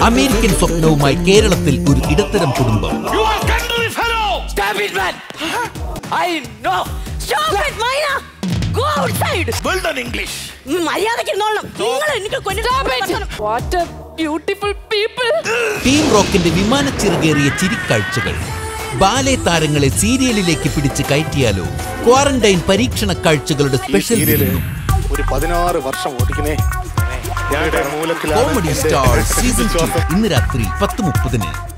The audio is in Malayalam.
അമേരിക്കൻ സ്വപ്നവുമായി കേരളത്തിൽ ഒരു ഇടത്തരം കുടുംബം. ടീം റോക്കിന്റെ വിമാനച്ചിറകേറിയ ചിരിക്കാഴ്ചകൾ. ബാലെ താരങ്ങളെ സീരിയലിലേക്ക് പിടിച്ച് കയറ്റിയാലോ? ക്വാറന്റൈൻ പരീക്ഷണ കാഴ്ചകളുടെ സ്പെഷ്യൽ ഒരു 16 വർഷം ഓടിക്കണേ. കോമഡി സ്റ്റാർ സീസൺ 2 ഇന്ന് രാത്രി 10:30.